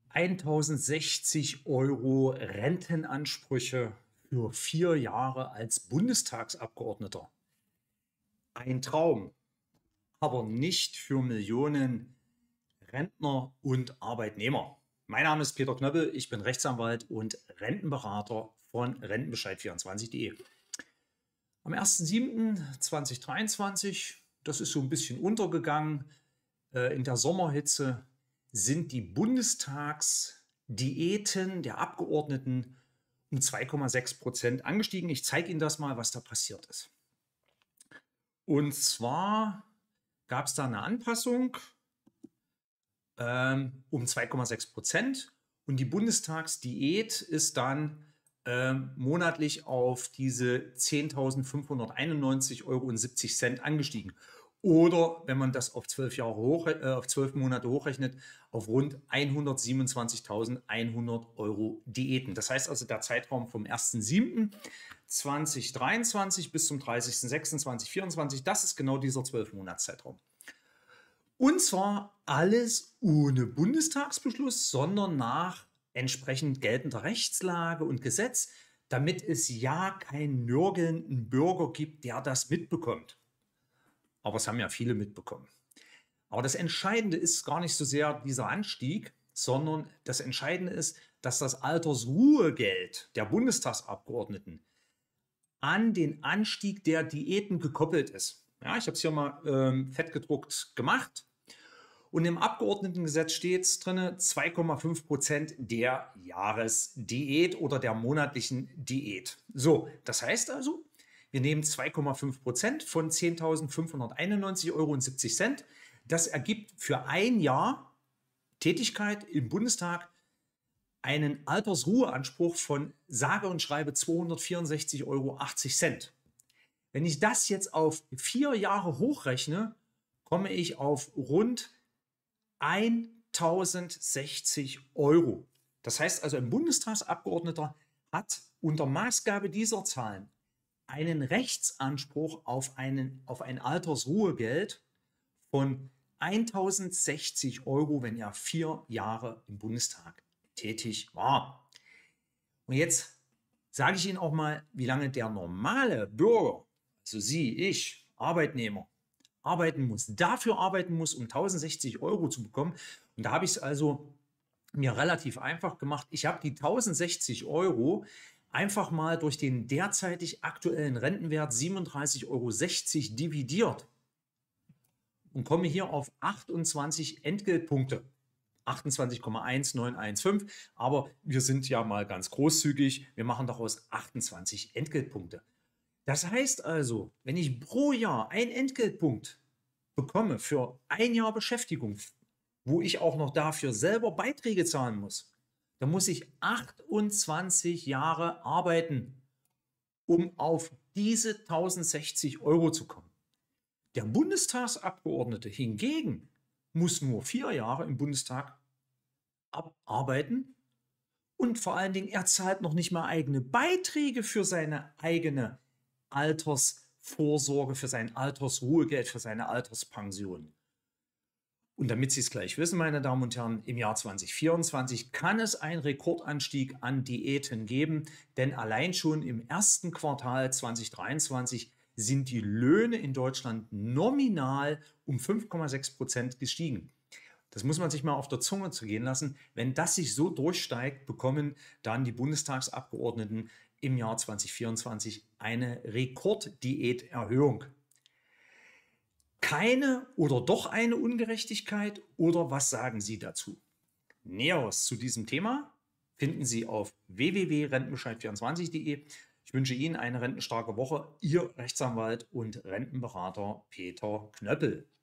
1.060 € Rentenansprüche für 4 Jahre als Bundestagsabgeordneter. Ein Traum, aber nicht für Millionen Rentner und Arbeitnehmer. Mein Name ist Peter Knöppel, ich bin Rechtsanwalt und Rentenberater von Rentenbescheid24.de. Am 1.7.2023, das ist so ein bisschen untergegangen, in der Sommerhitze sind die Bundestagsdiäten der Abgeordneten um 2,6% angestiegen. Ich zeige Ihnen das mal, was da passiert ist. Und zwar gab es da eine Anpassung um 2,6% und die Bundestagsdiät ist dann monatlich auf diese 10.591,70 € angestiegen. Oder wenn man das auf 12 Monate hochrechnet, auf rund 127.100 € Diäten. Das heißt also, der Zeitraum vom 1.7.2023 bis zum 30.06.2024, das ist genau dieser 12-Monats-Zeitraum. Und zwar alles ohne Bundestagsbeschluss, sondern nach entsprechend geltender Rechtslage und Gesetz, damit es ja keinen nörgelnden Bürger gibt, der das mitbekommt. Aber es haben ja viele mitbekommen. Aber das Entscheidende ist gar nicht so sehr dieser Anstieg, sondern das Entscheidende ist, dass das Altersruhegeld der Bundestagsabgeordneten an den Anstieg der Diäten gekoppelt ist. Ja, ich habe es hier mal fett gedruckt gemacht. Und im Abgeordnetengesetz steht es drin, 2,5% der Jahresdiät oder der monatlichen Diät. So, das heißt also, wir nehmen 2,5% von 10.591,70 €. Das ergibt für ein Jahr Tätigkeit im Bundestag einen Altersruheanspruch von sage und schreibe 264,80 €. Wenn ich das jetzt auf 4 Jahre hochrechne, komme ich auf rund 1.060 €. Das heißt also, ein Bundestagsabgeordneter hat unter Maßgabe dieser Zahlen einen Rechtsanspruch auf ein Altersruhegeld von 1.060 €, wenn er 4 Jahre im Bundestag tätig war. Und jetzt sage ich Ihnen auch mal, wie lange der normale Bürger, also Sie, ich, Arbeitnehmer, dafür arbeiten muss, um 1.060 € zu bekommen. Und da habe ich es also mir relativ einfach gemacht. Ich habe die 1.060 € einfach mal durch den derzeitig aktuellen Rentenwert 37,60 € dividiert und komme hier auf 28 Entgeltpunkte. 28,1915, aber wir sind ja mal ganz großzügig. Wir machen daraus 28 Entgeltpunkte. Das heißt also, wenn ich pro Jahr einen Entgeltpunkt bekomme für ein Jahr Beschäftigung, wo ich auch noch dafür selber Beiträge zahlen muss, dann muss ich 28 Jahre arbeiten, um auf diese 1.060 € zu kommen. Der Bundestagsabgeordnete hingegen muss nur 4 Jahre im Bundestag arbeiten und vor allen Dingen, er zahlt noch nicht mal eigene Beiträge für seine eigene Altersvorsorge, für sein Altersruhegeld, für seine Alterspension. Und damit Sie es gleich wissen, meine Damen und Herren, im Jahr 2024 kann es einen Rekordanstieg an Diäten geben, denn allein schon im ersten Quartal 2023 sind die Löhne in Deutschland nominal um 5,6% gestiegen. Das muss man sich mal auf der Zunge zergehen lassen. Wenn das sich so durchsteigt, bekommen dann die Bundestagsabgeordneten im Jahr 2024 eine Rekorddiäterhöhung. Keine oder doch eine Ungerechtigkeit, oder was sagen Sie dazu? Näheres zu diesem Thema finden Sie auf www.rentenbescheid24.de. Ich wünsche Ihnen eine rentenstarke Woche. Ihr Rechtsanwalt und Rentenberater Peter Knöppel.